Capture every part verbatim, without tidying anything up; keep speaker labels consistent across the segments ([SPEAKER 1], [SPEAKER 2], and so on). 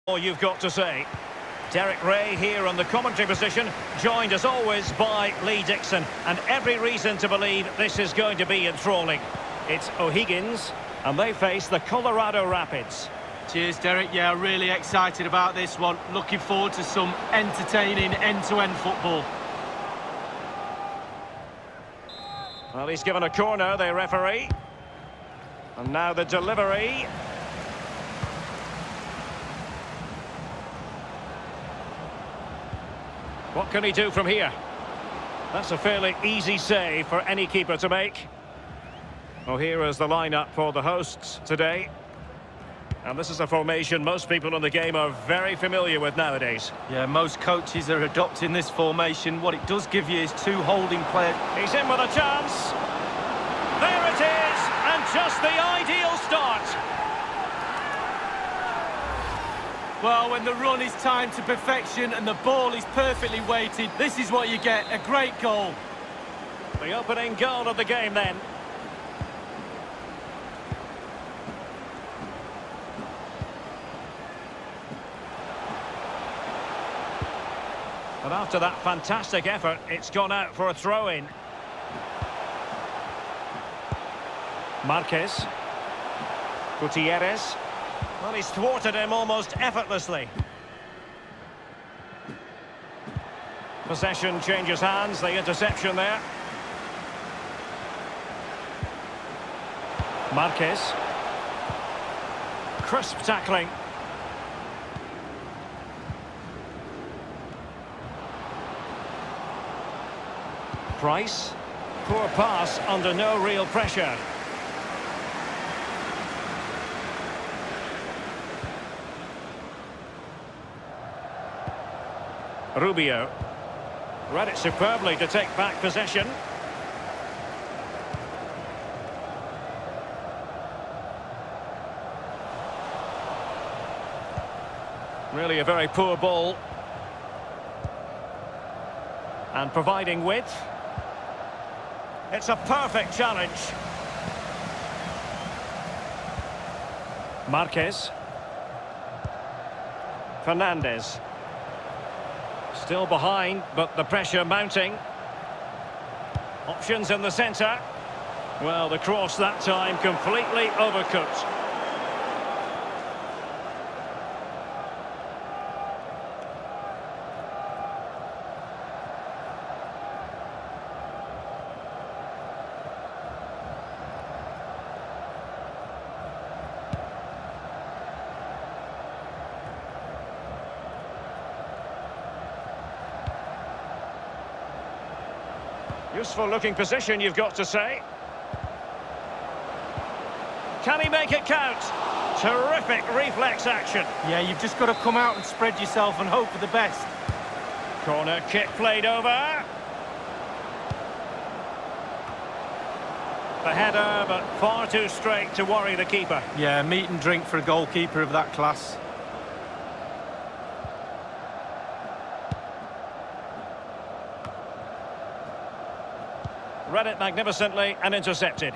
[SPEAKER 1] All you've got to say. Derek Ray here on the commentary position, joined as always by Lee Dixon, and every reason to believe this is going to be enthralling. It's O'Higgins, and they face the Colorado Rapids.
[SPEAKER 2] Cheers, Derek. Yeah, really excited about this one. Looking forward to some entertaining end-to-end football.
[SPEAKER 1] Well, he's given a corner, the referee. And now the delivery. What can he do from here? That's a fairly easy save for any keeper to make. Well, here is the lineup for the hosts today. And this is a formation most people in the game are very familiar with nowadays.
[SPEAKER 2] Yeah, most coaches are adopting this formation. What it does give you is two holding players.
[SPEAKER 1] He's in with a chance. There it is, and just the ideal start.
[SPEAKER 2] Well, when the run is timed to perfection and the ball is perfectly weighted, this is what you get, a great goal.
[SPEAKER 1] The opening goal of the game then. And after that fantastic effort, it's gone out for a throw-in. Marquez. Gutierrez. Well, he's thwarted him almost effortlessly. Possession changes hands, the interception there. Marquez. Crisp tackling. Price. Poor pass under no real pressure. Rubio. Read it superbly to take back possession. Really a very poor ball. And providing width. It's a perfect challenge. Marquez. Fernandez. Still behind, but the pressure mounting. Options in the centre. Well, the cross that time completely overcooked. Useful looking position, you've got to say. Can he make it count? Terrific reflex action.
[SPEAKER 2] Yeah, you've just got to come out and spread yourself and hope for the best.
[SPEAKER 1] Corner kick played over. The header, but far too straight to worry the keeper.
[SPEAKER 2] Yeah, meat and drink for a goalkeeper of that class.
[SPEAKER 1] Read it magnificently and intercepted.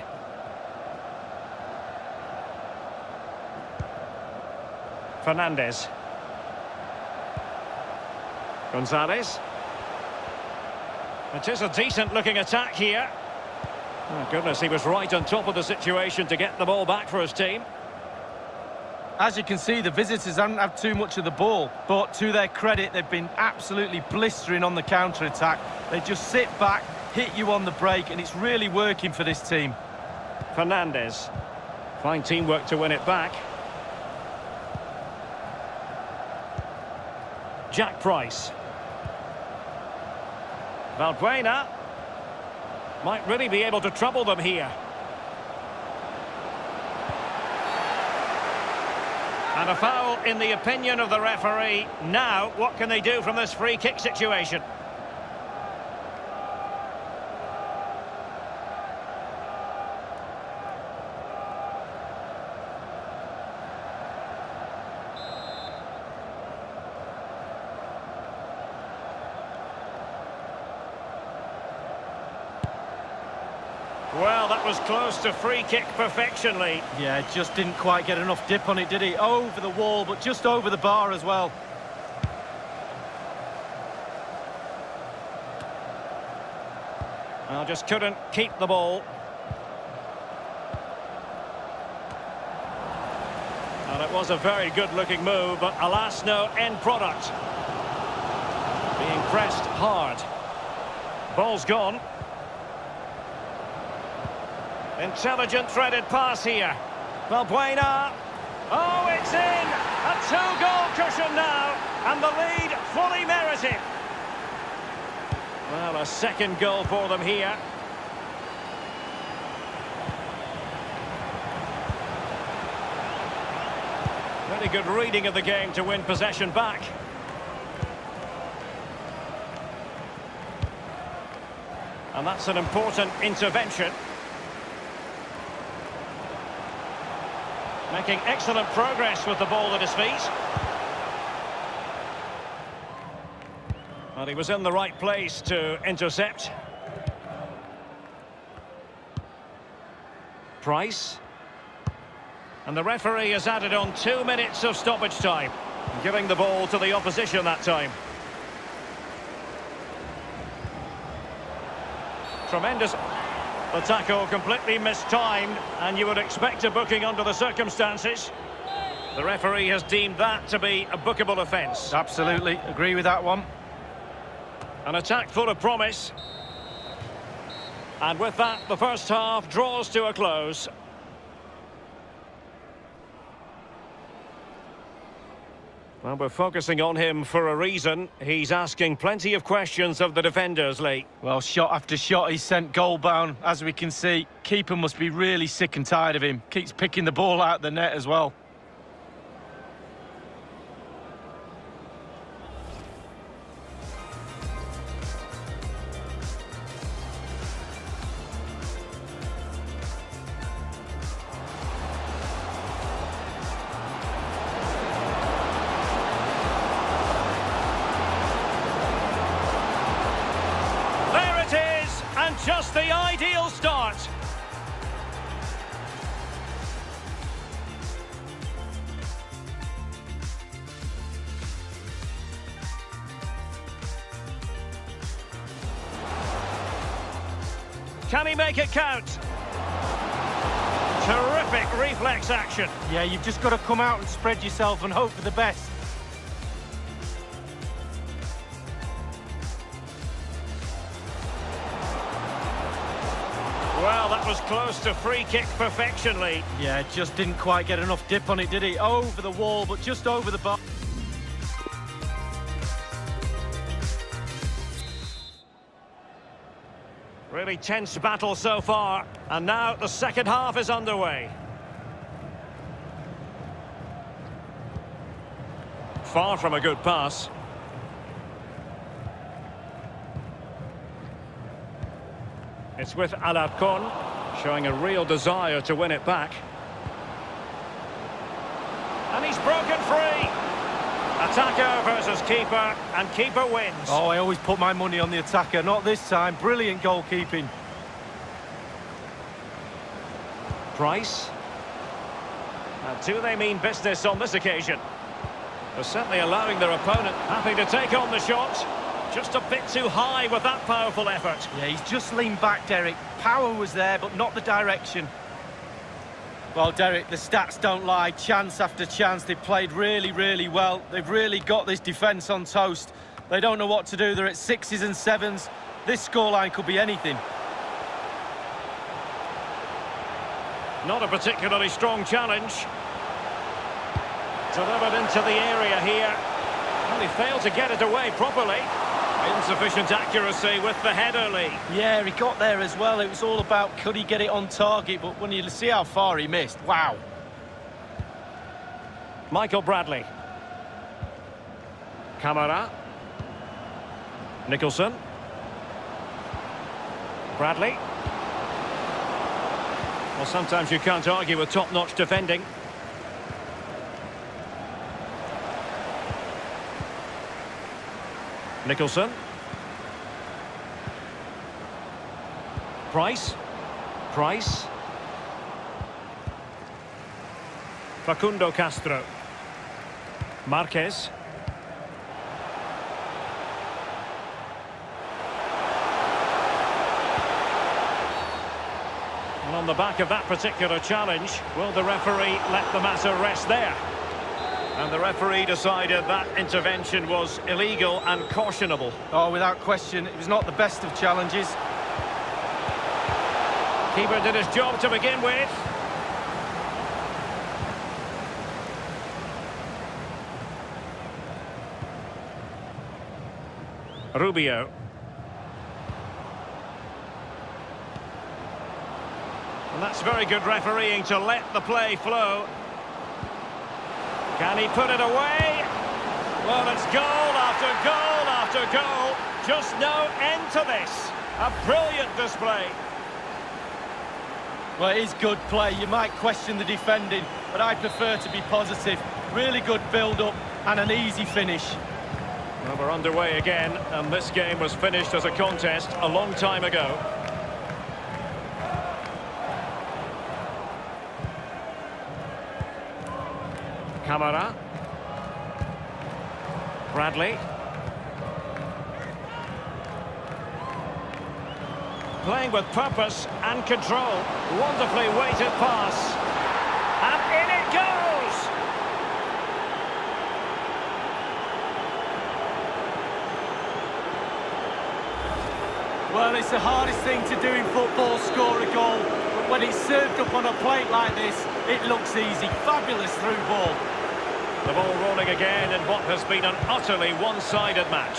[SPEAKER 1] Fernandez. Gonzalez. It is a decent looking attack here. Oh goodness, he was right on top of the situation to get the ball back for his team.
[SPEAKER 2] As you can see, the visitors haven't had too much of the ball, but to their credit, they've been absolutely blistering on the counter-attack. They just sit back, hit you on the break, and it's really working for this team.
[SPEAKER 1] Fernandez. Fine teamwork to win it back. Jack Price. Valbuena. Might really be able to trouble them here. And a foul in the opinion of the referee. Now, what can they do from this free kick situation? Well, that was close to free kick perfection, Lee.
[SPEAKER 2] Yeah, just didn't quite get enough dip on it, did he? Over the wall, but just over the bar as well.
[SPEAKER 1] Well, just couldn't keep the ball. And it was a very good-looking move, but alas, no end product. Being pressed hard. Ball's gone. Intelligent threaded pass here. Valbuena. Oh, it's in! A two-goal cushion now, and the lead fully merited. Well, a second goal for them here. Very good reading of the game to win possession back. And that's an important intervention. Making excellent progress with the ball at his feet. And he was in the right place to intercept. Price. And the referee has added on two minutes of stoppage time, giving the ball to the opposition that time. Tremendous. The tackle completely mistimed, and you would expect a booking under the circumstances. The referee has deemed that to be a bookable offence.
[SPEAKER 2] Absolutely, agree with that one.
[SPEAKER 1] An attack full of promise. And with that, the first half draws to a close. Well, we're focusing on him for a reason. He's asking plenty of questions of the defenders, Lee.
[SPEAKER 2] Well, shot after shot, he's sent goal-bound. As we can see, keeper must be really sick and tired of him. Keeps picking the ball out of the net as well.
[SPEAKER 1] Just the ideal start. Can he make it count? Terrific reflex action.
[SPEAKER 2] Yeah, you've just got to come out and spread yourself and hope for the best.
[SPEAKER 1] Well, that was close to free kick perfection, Lee.
[SPEAKER 2] Yeah, just didn't quite get enough dip on it, did he? Over the wall, but just over the bar.
[SPEAKER 1] Really tense battle so far, and now the second half is underway. Far from a good pass. It's with Alarcón, showing a real desire to win it back. And he's broken free. Attacker versus keeper, and keeper wins.
[SPEAKER 2] Oh, I always put my money on the attacker, not this time. Brilliant goalkeeping.
[SPEAKER 1] Price. And do they mean business on this occasion? They're certainly allowing their opponent happy to take on the shot. Just a bit too high with that powerful effort.
[SPEAKER 2] Yeah, he's just leaned back, Derek. Power was there, but not the direction. Well, Derek, the stats don't lie. Chance after chance, they've played really, really well. They've really got this defence on toast. They don't know what to do. They're at sixes and sevens. This scoreline could be anything.
[SPEAKER 1] Not a particularly strong challenge. Delivered into the area here. Well, he failed to get it away properly. Insufficient accuracy with the header, Lee.
[SPEAKER 2] Yeah, he got there as well. It was all about could he get it on target, but when you see how far he missed, wow.
[SPEAKER 1] Michael Bradley. Camara. Nicholson. Bradley. Well, sometimes you can't argue with top-notch defending. Nicholson. Price. Price. Facundo Castro. Marquez. And on the back of that particular challenge, will the referee let the matter rest there? And the referee decided that intervention was illegal and cautionable.
[SPEAKER 2] Oh, without question, it was not the best of challenges.
[SPEAKER 1] Keeper did his job to begin with. Rubio. And that's very good refereeing to let the play flow. Can he put it away? Well, it's goal after goal after goal. Just no end to this. A brilliant display.
[SPEAKER 2] Well, it is good play. You might question the defending, but I prefer to be positive. Really good build-up and an easy finish.
[SPEAKER 1] Well, we're underway again, and this game was finished as a contest a long time ago. Camara. Bradley. Playing with purpose and control. Wonderfully weighted pass. And in it goes!
[SPEAKER 2] Well, it's the hardest thing to do in football, score a goal. But when it's served up on a plate like this, it looks easy. Fabulous through ball.
[SPEAKER 1] The ball rolling again in what has been an utterly one-sided match.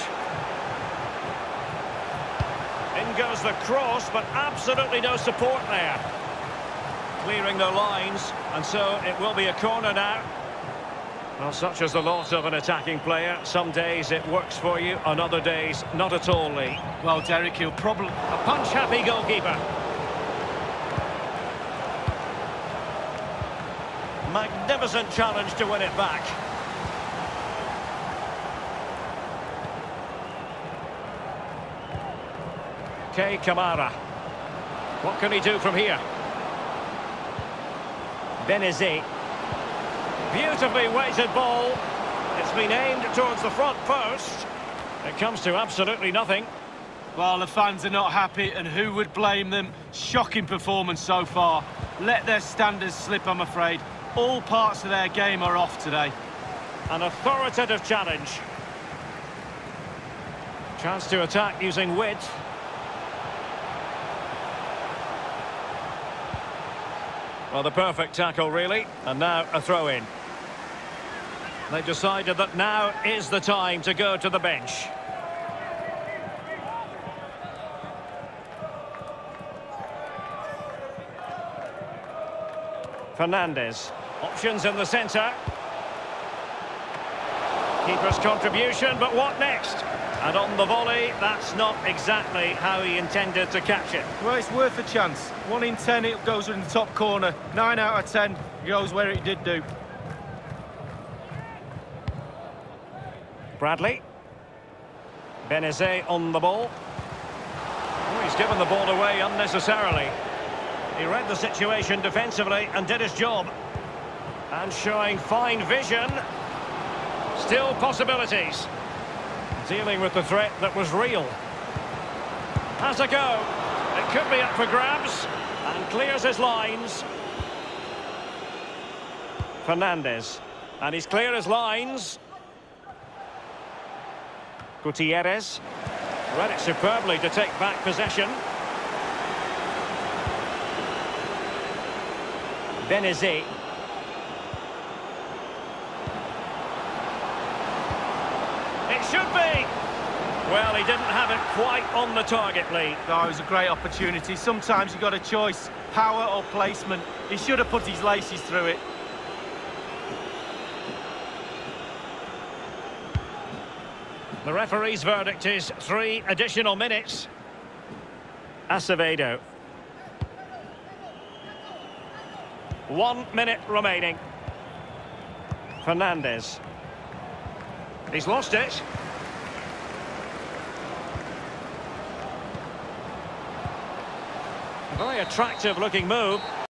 [SPEAKER 1] In goes the cross, but absolutely no support there. Clearing the lines, and so it will be a corner now. Well, such as the loss of an attacking player. Some days it works for you, on other days not at all, Lee.
[SPEAKER 2] Well, Derek, he'll probably...
[SPEAKER 1] A punch-happy goalkeeper. Magnificent challenge to win it back. Kei Kamara. What can he do from here? Benezet. Beautifully weighted ball. It's been aimed towards the front post. It comes to absolutely nothing.
[SPEAKER 2] Well, the fans are not happy, and who would blame them? Shocking performance so far. Let their standards slip, I'm afraid. All parts of their game are off today.
[SPEAKER 1] An authoritative challenge. Chance to attack using width. Well, the perfect tackle, really. And now a throw-in. They've decided that now is the time to go to the bench. Fernandes. Options in the centre. Keeper's contribution, but what next? And on the volley, that's not exactly how he intended to catch it.
[SPEAKER 2] Well, it's worth a chance. One in ten, it goes in the top corner. Nine out of ten, it goes where it did do.
[SPEAKER 1] Bradley. Benezet on the ball. Oh, he's given the ball away unnecessarily. He read the situation defensively and did his job. And showing fine vision. Still possibilities. Dealing with the threat that was real. Has a go. It could be up for grabs. And clears his lines. Fernandes. And he's cleared his lines. Gutierrez. Read it superbly to take back possession. Benezet. It should be. Well, he didn't have it quite on the target, Lee.
[SPEAKER 2] Oh, it was a great opportunity. Sometimes you've got a choice, power or placement. He should have put his laces through it.
[SPEAKER 1] The referee's verdict is three additional minutes. Acevedo. One minute remaining. Fernandes. He's lost it. Very attractive looking move.